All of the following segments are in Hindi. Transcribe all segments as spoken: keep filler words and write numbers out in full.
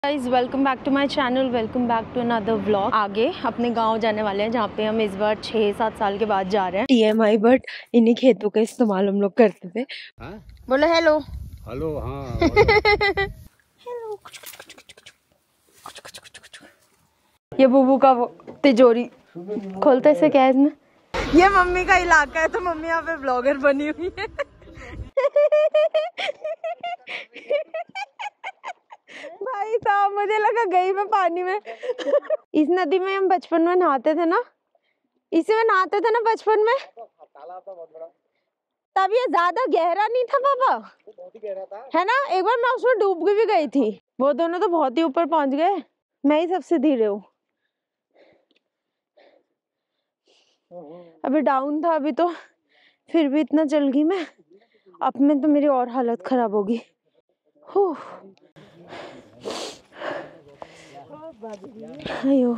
Guys welcome back to my channel, welcome back to another vlog. आगे अपने गांव जाने वाले हैं जहाँ पे हम इस बार छः सात साल के बाद जा रहे हैं। टी एम आई बट इन्हीं खेतों का इस्तेमाल हम लोग करते थे। हाँ? बोलो हेलो हेलो। हाँ हेलो। ये बुबू का वो तिजोरी खोलते से क्या है इसमें। ये मम्मी का इलाका है तो मम्मी यहाँ पे ब्लॉगर बनी हुई है। भाई साहब मुझे लगा गई मैं पानी में। इस नदी में हम बचपन में नहाते थे ना, इसी में नहाते थे ना बचपन में। तब ये ज्यादा गहरा नहीं था पापा, बहुत ही गहरा था है ना। एक बार मैं उसमें डूब भी गई थी। वो दोनों तो बहुत ही ऊपर पहुंच गए, मैं ही सबसे धीरे हूँ। अभी डाउन था, अभी तो फिर भी इतना चल गई मैं। अब में तो मेरी और हालत खराब होगी। अयो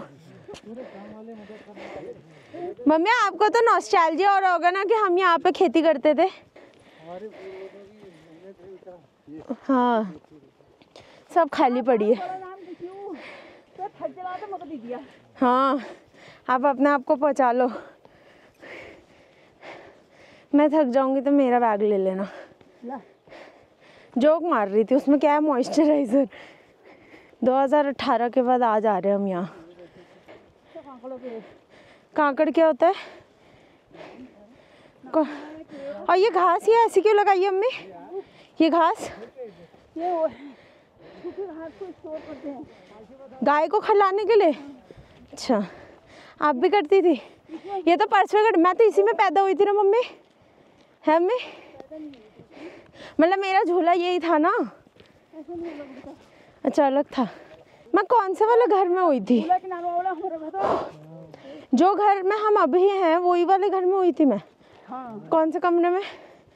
मम्मी, आपको तो नॉस्टैल्जिया हो रहा होगा ना कि हम यहाँ पे खेती करते थे। हाँ सब खाली पड़ी है। हाँ आप अपने आप को पहुँचा लो, मैं थक जाऊंगी तो मेरा बैग ले लेना। जोक मार रही थी, उसमें क्या है मॉइस्चराइजर। दो हज़ार अठारह के बाद आज आ रहे हैं हम यहाँ। कांकड़ क्या होता है? और ये घास ये ऐसी क्यों लगाई है अम्मी? ये घास गाय को खिलाने के लिए। अच्छा आप भी करती थी? ये तो परसों कर, मैं तो इसी में पैदा हुई थी ना मम्मी। है अम्मी? मतलब मेरा झूला यही था ना। अच्छा अलग था। मैं कौन से वाले घर में हुई थी? जो घर में हम अभी हैं वही वाले घर में हुई थी मैं। हाँ। कौन से कमरे में?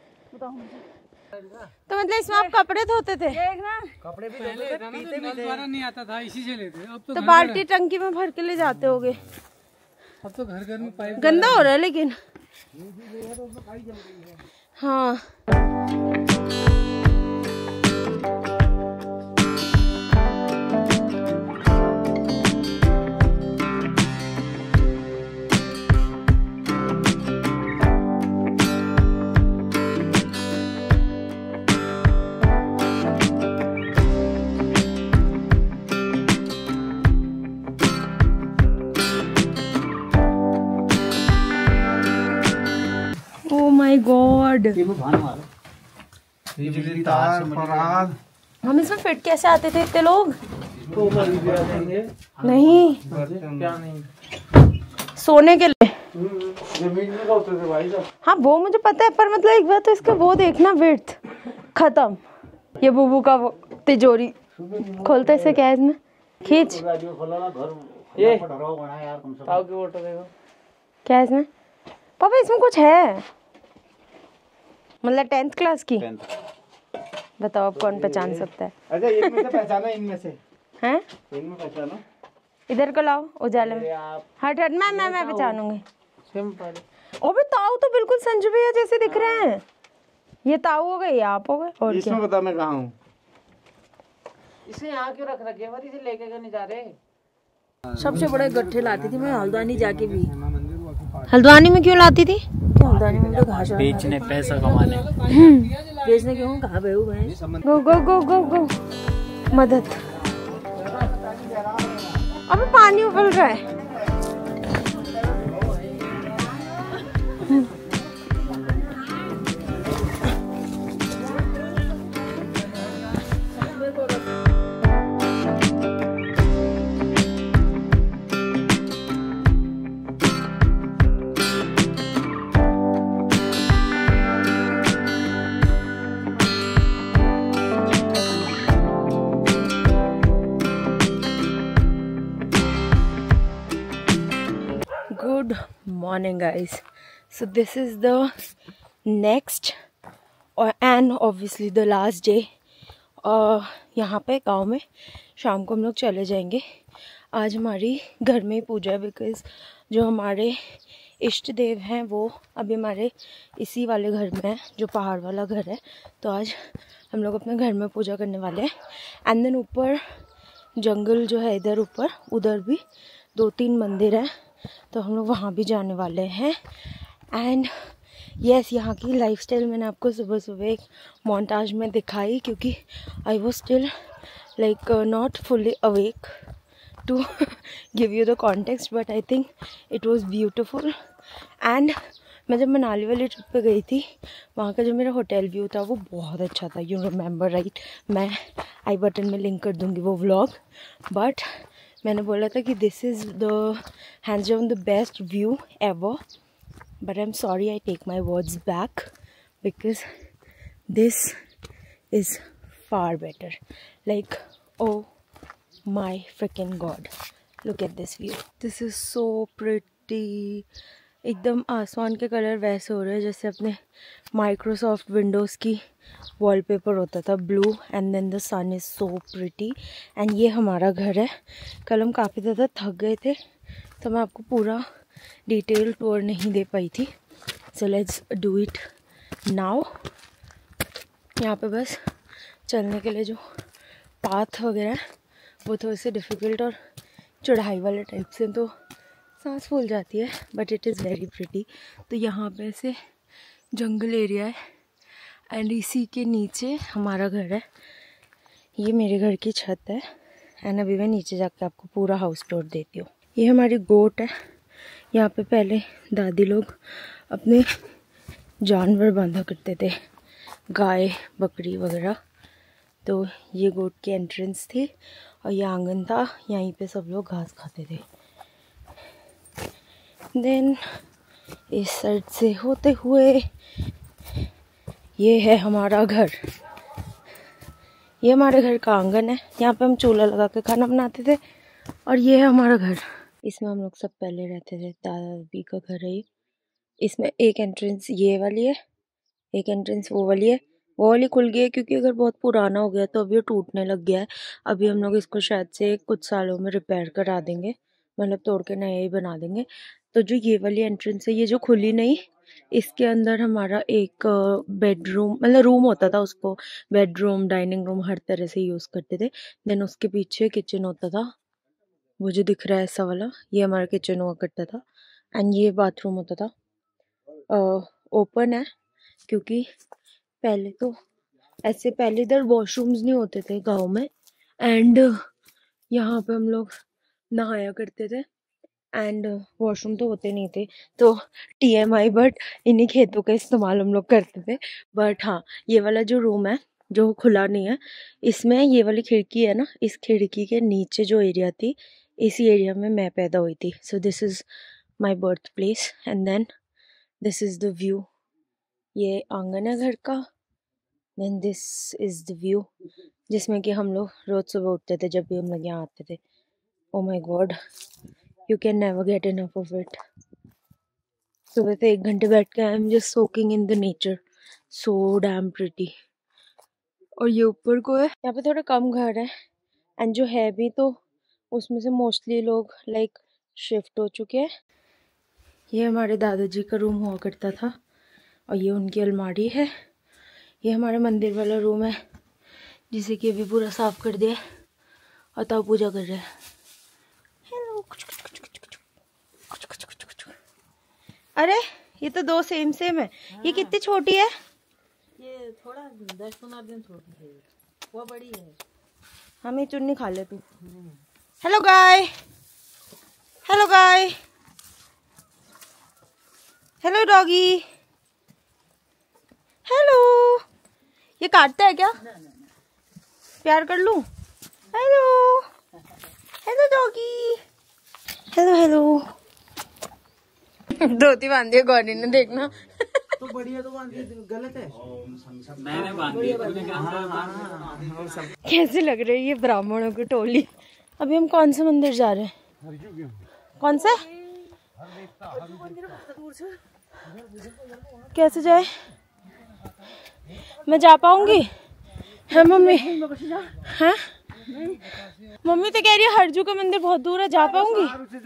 तो मतलब इसमें आप कपड़े धोते थे? कपड़े भी धोते थे, पीते भी थे। नहीं आता था, इसी से लेते। अब तो, तो बाल्टी टंकी में भर के ले जाते होगे। अब तो घर घर में पाइप गंदा हो रहा है लेकिन। हाँ माय गॉड, बिजली तार पराग। हम इसमें फिट कैसे आते थे इतने लोग? नहीं क्या नहीं, सोने के लिए जमीन में होते थे भाई साहब। हाँ वो मुझे पता है, पर मतलब एक बार तो इसका वो देखना, विड्थ खत्म। ये बुबू का वो तिजोरी खोलते से क्या है इसमें, खींच। ये क्या है इसमें पापा? इसमें कुछ है मतलब टेंथ क्लास की। बताओ अब कौन पहचान सकता है? अच्छा इनमें से पहचानो, इनमें से हैं? इनमें पहचानो। इधर को लाओ उजाले में। हट हट, मैं मैं मैं पहचानूंगी। ओ भी ताऊ तो बिल्कुल संजू भैया जैसे दिख रहे हैं। ये ताऊ हो गए, ये आप हो गए। और इसमें बता मैं कहाँ हूँ? इसे यहाँ क्यों रख रखे हैं? इसे लेके क्यों नहीं जा रहे? सबसे बड़े गट्ठे लाती थी मैं हल्द्वानी जाके भी। हल्द्वानी में क्यों लाती थी? हल्द्वानी में तो घास बेचने, पैसा कमाने। बेचने क्यों? कहाँ बेहू भैंस। गो गो गो गो गो मदद। अबे पानी उबल रहा है। Good morning guys, so this is the next or and obviously the last day. uh, यहाँ पे गांव में शाम को हम लोग चले जाएंगे। आज हमारी घर में ही पूजा है, बिकॉज़ जो हमारे इष्ट देव हैं वो अभी हमारे इसी वाले घर में है, जो पहाड़ वाला घर है। तो आज हम लोग अपने घर में पूजा करने वाले हैं। एंड देन ऊपर जंगल जो है इधर ऊपर, उधर भी दो तीन मंदिर हैं, तो हम लोग वहाँ भी जाने वाले हैं। एंड यस, यहाँ की लाइफस्टाइल मैंने आपको सुबह सुबह एक मोन्टाज में दिखाई, क्योंकि I was still like not fully awake to give you the context, but I think it was beautiful. And मैं जब मनाली वाली ट्रिप पे गई थी, वहाँ का जो मेरा होटल व्यू था वो बहुत अच्छा था, यू रिमेंबर राइट। मैं आई बटन में लिंक कर दूँगी वो व्लॉग। बट मैंने बोला था कि this is the hands down the best view ever, but I am sorry, I take my words back, because this is far better. Like oh my freaking God, look at this view, this is so pretty. एकदम आसमान के कलर वैसे हो रहे हैं जैसे अपने माइक्रोसॉफ्ट विंडोज़ की वॉलपेपर होता था, blue, and then the sun is so pretty. And ये हमारा घर है। कल हम काफ़ी ज़्यादा थक गए थे, तो मैं आपको पूरा डिटेल टूर नहीं दे पाई थी। So let's do it now. यहाँ पे बस चलने के लिए जो पाथ वगैरह है वो थोड़े से डिफ़िकल्ट और चढ़ाई वाले टाइप से, तो सांस फूल जाती है, but it is very pretty. तो यहाँ पे से जंगल एरिया है, एंड इसी के नीचे हमारा घर है। ये मेरे घर की छत है, एंड अभी मैं नीचे जाके आपको पूरा हाउस टूर देती हूँ। ये हमारी गोट है। यहाँ पे पहले दादी लोग अपने जानवर बांधा करते थे, गाय बकरी वगैरह। तो ये गोट की एंट्रेंस थी, और ये आंगन था, यहीं पे सब लोग घास खाते थे। देन इस साइड से होते हुए ये है हमारा घर। ये हमारे घर का आंगन है, यहाँ पे हम चूल्हा लगा के खाना बनाते थे, और ये है हमारा घर। इसमें हम लोग सब पहले रहते थे, दादा दादी का घर है ये। इसमें एक एंट्रेंस ये वाली है, एक एंट्रेंस वो वाली है। वो वाली खुल गई है क्योंकि अगर बहुत पुराना हो गया तो अभी ये टूटने लग गया है। अभी हम लोग इसको शायद से कुछ सालों में रिपेयर करा देंगे, मतलब तोड़ के नया ही बना देंगे। तो जो ये वाली एंट्रेंस है, ये जो खुली नहीं, इसके अंदर हमारा एक बेडरूम, मतलब रूम होता था, उसको बेडरूम डाइनिंग रूम हर तरह से यूज़ करते थे। देन उसके पीछे किचन होता था, वो जो दिख रहा है ऐसा वाला, ये हमारा किचन हुआ करता था। एंड ये बाथरूम होता था। ओपन है क्योंकि पहले तो ऐसे पहले इधर वॉशरूम्स नहीं होते थे गांव में, एंड यहाँ पे हम लोग नहाया करते थे, एंड वॉशरूम तो होते नहीं थे, तो टी एम आई, बट इन्हीं खेतों का इस्तेमाल हम लोग करते थे। बट हाँ, ये वाला जो रूम है जो खुला नहीं है, इसमें ये वाली खिड़की है ना, इस खिड़की के नीचे जो एरिया थी, इसी एरिया में मैं पैदा हुई थी। So this is my birthplace, and then this is the view. ये आंगन है घर का। Then this is the view जिसमें कि हम लोग रोज़ सुबह उठते थे जब भी हम लोग यहाँ आते थे। Oh my God, you can never get enough of it. सुबह से एक घंटे बैठ के I am just soaking in the nature, so damn pretty. और ये ऊपर को है, यहाँ पे थोड़ा कम घर है, एंड जो है भी तो उसमें से मोस्टली लोग लाइक शिफ्ट हो चुके हैं। ये हमारे दादाजी का रूम हुआ करता था, और ये उनकी अलमारी है। ये हमारे मंदिर वाला रूम है, जिसे कि अभी पूरा साफ कर दिया और तब पूजा कर रहे हैं। हेलो। अरे ये तो दो सेम सेम है। हाँ। ये कितनी छोटी है? ये थोड़ा दस पंद्रह दिन छोटी है, वो बड़ी है। हमें चुन्नी खा ले तू। हेलो गाय, हेलो गाय, हेलो डॉगी, हेलो। ये काटता है क्या? ना, ना, ना। प्यार कर लूं? Hello, hello doggy, hello hello. Dhoti बांधी है गौरी ने, देखना। तो बढ़िया तो बांधी, गलत है। मैंने बांधी, तूने क्या? कैसे लग रही है ये ब्राह्मणों की टोली। अभी हम कौन से मंदिर जा रहे हैं? कौन से? कैसे जाए? मैं जा पाऊंगी? है मम्मी? हैं? मम्मी तो कह रही है हरजू का मंदिर बहुत दूर है, जा पाऊंगी?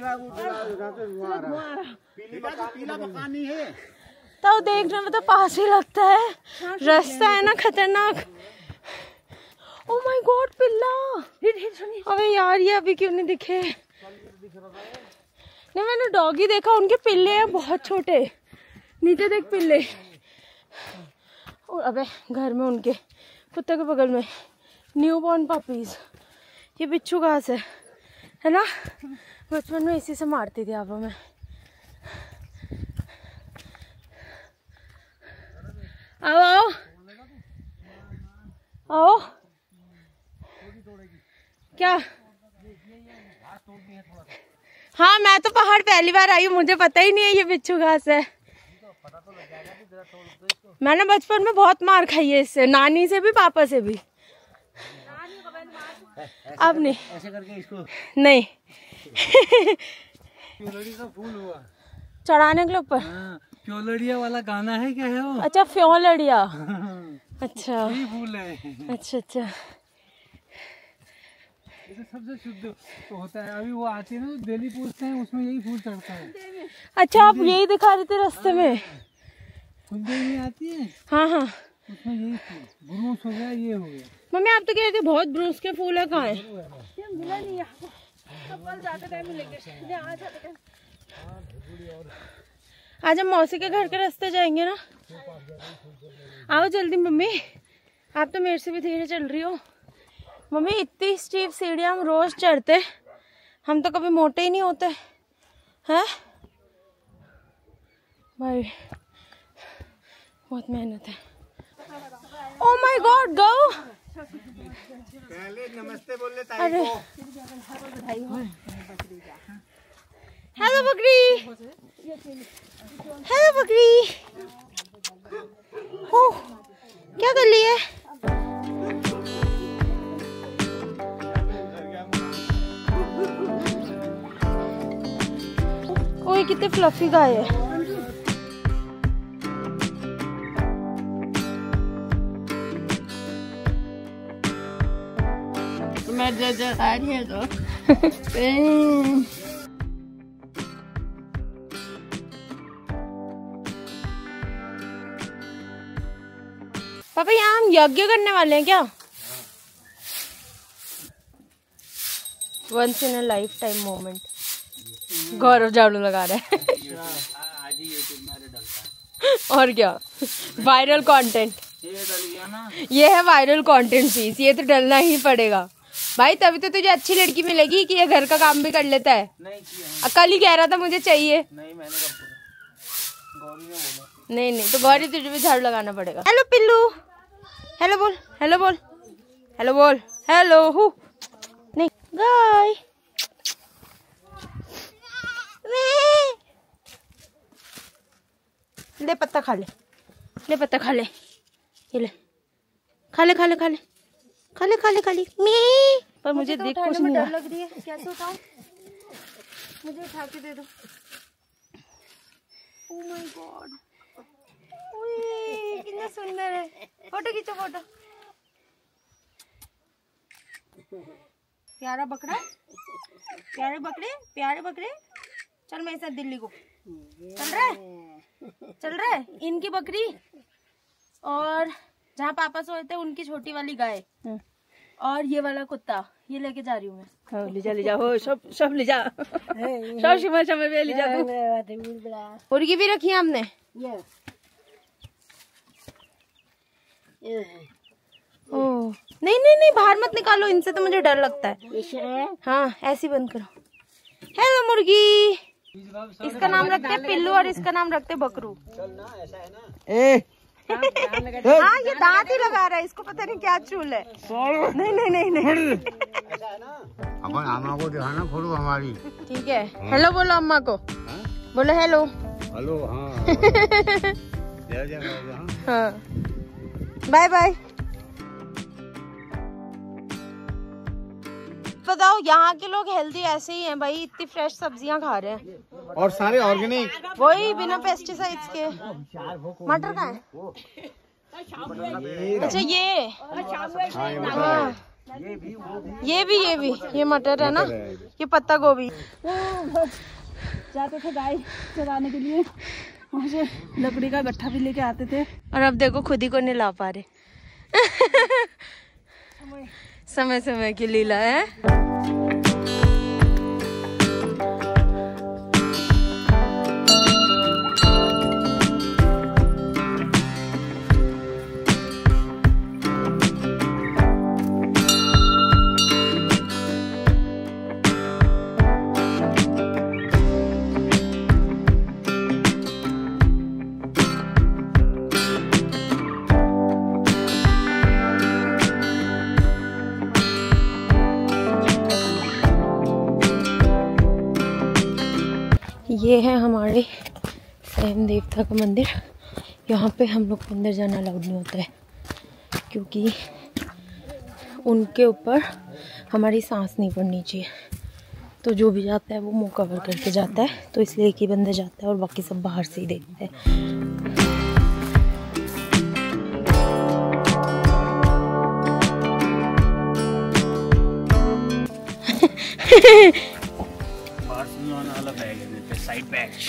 तो देखने में तो पास ही लगता है, रास्ता है ना खतरनाक। ओ माय गॉड पिल्ला। अबे यार ये अभी क्यों नहीं दिखे? नहीं मैंने डॉगी देखा, उनके पिल्ले हैं बहुत छोटे। नीचे देख पिल्ले। और अबे घर में उनके कुत्ते के बगल में न्यू बॉर्न पपीज। ये बिच्छू घास है है ना? बचपन में इसी से मारती थी आप मैं। आओ आओ आओ। क्या? हाँ मैं तो पहाड़ पहली बार आई हूँ, मुझे पता ही नहीं है ये बिच्छू घास है। मैंने बचपन में बहुत मार खाई है इससे, नानी से भी पापा से भी। अब नहीं ऐसे करके इसको नहीं प्योलड़ी का फूल हुआ चढ़ाने के ऊपर। प्योलड़िया वाला गाना है क्या है वो? अच्छा फ्योलड़िया। अच्छा यही फूल है। अच्छा अच्छा ये सबसे शुद्ध तो होता है। अभी वो आते हैं ना दिल्ली पूछते हैं, उसमें यही फूल चढ़ता है। अच्छा आप यही दिखा रहे थे रास्ते में? फुलदेवी आती है हाँ हाँ उसमें यही फूल, ब्रूस हो गया, ये हो गया। मम्मी आप तो कह रहे थे बहुत ब्रूस के फूल है, कहाँ है? आज हम मौसी के घर के रास्ते जाएंगे ना। आओ जल्दी मम्मी, आप तो मेरे से भी धीरे चल रही हो। मम्मी इतनी स्टीप सीढ़ियाँ हम रोज चढ़ते, हम तो कभी मोटे ही नहीं होते हैं भाई। बहुत मेहनत है। Oh my God go. पहले नमस्ते बोल ले ताई अरे को। हेलो बकरी, हेलो बकरी। हो क्या कर ली है? ओए कितने फ्लफी गाय है। मैं जो जो खा रही है तो पापा यहाँ हम यज्ञ करने वाले हैं क्या? Once in a lifetime moment. Gaurav झाड़ू लगा रहा है। और क्या वायरल कंटेंट। ये है वायरल कंटेंट पीस, ये तो डलना ही पड़ेगा भाई, तभी तो तुझे अच्छी लड़की मिलेगी कि ये घर का काम भी कर लेता है। नहीं किया। कल ही कह रहा था मुझे चाहिए। नहीं मैंने कब बोला? गौरी ने बोला। नहीं नहीं तो गौरी तुझे भी झाड़ू लगाना पड़ेगा। हेलो पिल्लू, हेलो बोल, हेलो बोल, हेलो बोल, हेलो हु नहीं गाय। ले पत्ता खा ले, ले पत्ता खा ले, ये ले खा ले खा ले खा ले खा ले खा ले खा ले मी। पर मुझे देख कुछ नहीं डर लग रही है। कैसे उठाऊं? मुझे उठा के दे दो। ओह माय गॉड, ओए कितना सुंदर है। फोटो खींचो फोटो। प्यारा बकरा, प्यारे बकरे, प्यारे बकरे। चल मेरे साथ दिल्ली को। चल रहा है, चल रहा है। इनकी बकरी और जहाँ पापा सोए थे उनकी छोटी वाली गाय और ये वाला कुत्ता, ये लेके जा रही हूँ मैं। ले जा ले जा, हो सब सब ले जा, सब शिमर शिमर में ले जा तू। मुर्गी भी रखी है हमने। ओह नहीं नहीं नहीं बाहर मत निकालो, इनसे तो मुझे डर लगता है। हाँ ऐसी बंद करो। हेलो मुर्गी। इसका नाम रखते हैं पिल्लू और इसका नाम रखते हैं बकरू। ए हाँ ये दांत ही लगा रहा है, इसको पता नहीं क्या चूल है। नहीं नहीं नहीं नहीं अपन अम्मा को दिखाना फोटो हमारी। ठीक है। हेलो बोलो अम्मा को। बोलो हेलो। हेलो हाँ जय जय जय। हाँ बाय बाय। बताओ यहाँ के लोग हेल्दी ऐसे ही हैं भाई, इतनी फ्रेश सब्जियां खा रहे हैं और सारे ऑर्गेनिक, वही बिना पेस्टिसाइड्स के। मटर कहाँ है? अच्छा ये हाँ ये भी ये भी ये मटर है ना, ये पत्ता गोभी। जाते थे गाय चराने के लिए, वहाँ से लकड़ी का गट्ठा भी लेके आते थे। और अब देखो खुद ही को नहीं ला पा रहे। समय समय की लीला है। ये है हमारे स्वयं देवता का मंदिर। यहाँ पे हम लोग को अंदर जाना अलाउड नहीं होता है क्योंकि उनके ऊपर हमारी सांस नहीं पड़नी चाहिए। तो जो भी जाता है वो मुंह कवर करके जाता है, तो इसलिए एक ही बंदा जाता है और बाकी सब बाहर से ही देखते हैं। साइड बैच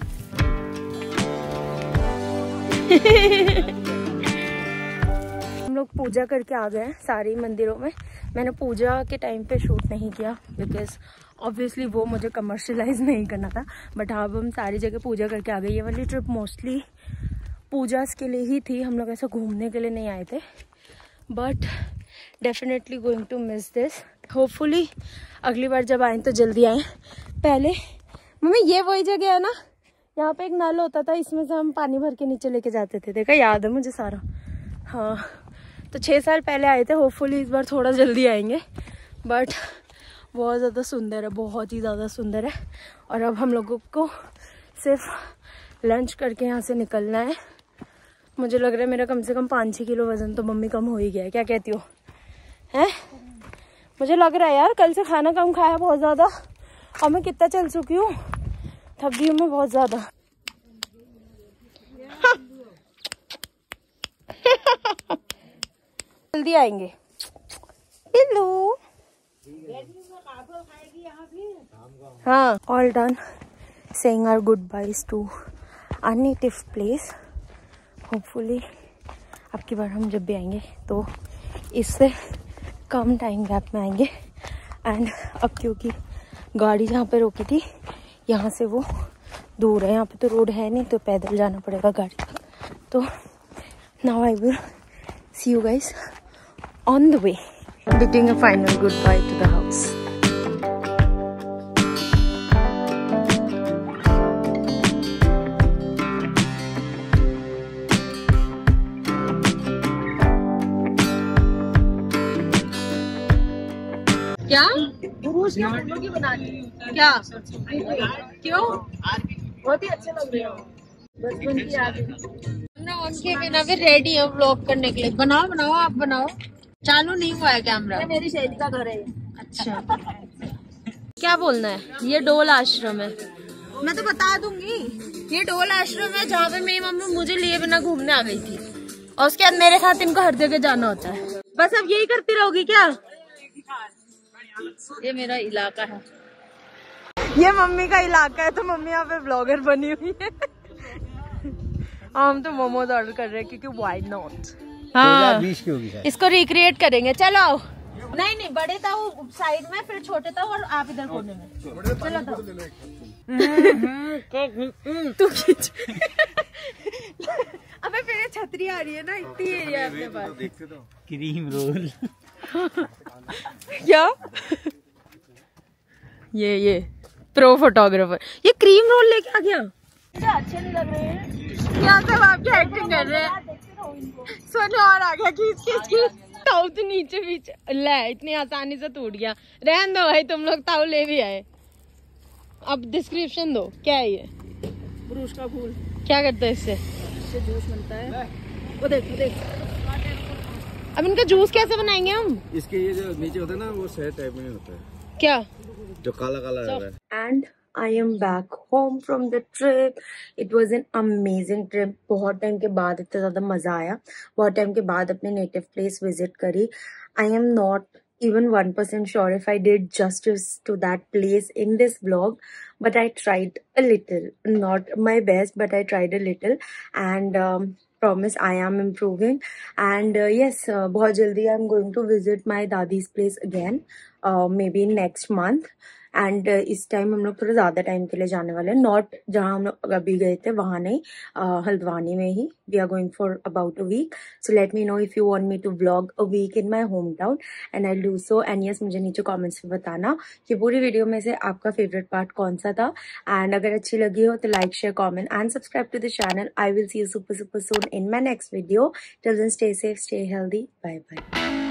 हम लोग पूजा करके आ गए हैं सारे मंदिरों में। मैंने पूजा के टाइम पे शूट नहीं किया बिकॉज ऑब्वियसली वो मुझे कमर्शलाइज नहीं करना था, बट हाँ अब हम सारी जगह पूजा करके आ गए। ये वाली ट्रिप मोस्टली पूजा के लिए ही थी, हम लोग ऐसा घूमने के लिए नहीं आए थे, but definitely going to miss this. Hopefully अगली बार जब आए तो जल्दी आए। पहले मम्मी ये वही जगह है ना, यहाँ पे एक नल होता था, इसमें से हम पानी भर के नीचे लेके जाते थे, देखा याद है मुझे सारा। हाँ तो छः साल पहले आए थे, होपफुली इस बार थोड़ा जल्दी आएंगे। बट बहुत ज़्यादा सुंदर है, बहुत ही ज़्यादा सुंदर है। और अब हम लोगों को सिर्फ लंच करके यहाँ से निकलना है। मुझे लग रहा है मेरा कम से कम पाँच छः किलो वज़न तो मम्मी कम हो ही गया है, क्या कहती हो? हैं मुझे लग रहा है यार, कल से खाना कम खाया बहुत ज़्यादा, और मैं कितना चल चुकी हूँ, थक गई हूँ मैं बहुत ज़्यादा। जल्दी आएंगे। हेलो हाँ, all done saying our goodbyes to our native place. Hopefully अब की बार हम जब भी आएंगे तो इससे कम टाइम गैप में आएंगे। एंड अब क्योंकि गाड़ी जहाँ पे रोकी थी यहाँ से वो दूर है, यहाँ पे तो रोड है नहीं, तो पैदल जाना पड़ेगा गाड़ी तक। तो now I will see you guys on the way, bidding a final goodbye to the house. क्या पुरुष क्या फूलों की बनानी क्या क्यों बहुत ही अच्छे लग रहे हो, बचपन की याद है। उनके बिना भी रेडी है व्लॉग करने के लिए। बनाओ बनाओ आप बनाओ, चालू नहीं हुआ है कैमरा। मेरी सहेली का घर है। अच्छा क्या बोलना है? ये डोल आश्रम है, मैं तो बता दूंगी। ये डोल आश्रम है जहाँ पे मेरी मम्मी मुझे लिए बिना घूमने आ गई थी, और उसके बाद मेरे साथ इनको हर जगह जाना होता है। बस अब यही करती रहोगी क्या? ये मेरा इलाका है, ये मम्मी का इलाका है, तो मम्मी यहाँ पे ब्लॉगर बनी हुई है। हम तो मोमोज ऑर्डर कर रहे हैं क्योंकि व्हाई नॉट। हाँ इसको रिक्रिएट करेंगे, चलो आओ। नहीं नहीं बड़े था वो साइड में, फिर छोटे था और आप इधर कोने में। चलो तू खींच। अबे फिर छतरी आ रही है ना, इतनी एरिया है अपने पास। क्रीम रोल क्या ये ये प्रो फोटोग्राफर ये क्रीम रोल लेके आ गया। अच्छे नहीं लग रहे हैं क्या सब आपकी एक्टिंग कर रहे हैं। सोने और आ गया खींच खींच खींच, ताऊ तो नीचे पीछे ले, इतनी आसानी से टूट गया। रहन दो भाई, तुम लोग ताऊ ले भी आए। अब डिस्क्रिप्शन दो, क्या है ये? पुरुष का फूल। क्या करते हैं इससे? इससे जूस बनता है, वो देख वो देख। अब इनका जूस कैसे बनाएंगे हम? इसके ये जो नीचे होता है ना, वो शहद टाइप में होता है, क्या जो काला काला रहता है। And I am back home from the trip. It was an amazing trip. बहुत टाइम के बाद इतना ज़्यादा मज़ा आया, बहुत टाइम के बाद अपने नेटिव प्लेस विजिट करी। I am not even one percent sure if I did justice to that place in this vlog, but I tried a little, not my best, but I tried a little. And um, promise I am improving and yes बहुत जल्दी I am going to visit my दादीज place again, maybe next month. And uh, इस टाइम हम लोग थोड़ा ज़्यादा टाइम के लिए जाने वाले हैं, नॉट जहाँ हम लोग अभी गए थे वहाँ नहीं, uh, हल्द्वानी में ही. We are going for about a week. So let me know if you want me to vlog a week in my home town and I do so. And yes, मुझे नीचे कमेंट्स में बताना कि पूरी वीडियो में से आपका फेवरेट पार्ट कौन सा था. एंड अगर अच्छी लगी हो तो like share comment and subscribe to the channel. I will see you super super soon in my next video. Till then stay safe, stay healthy, bye bye.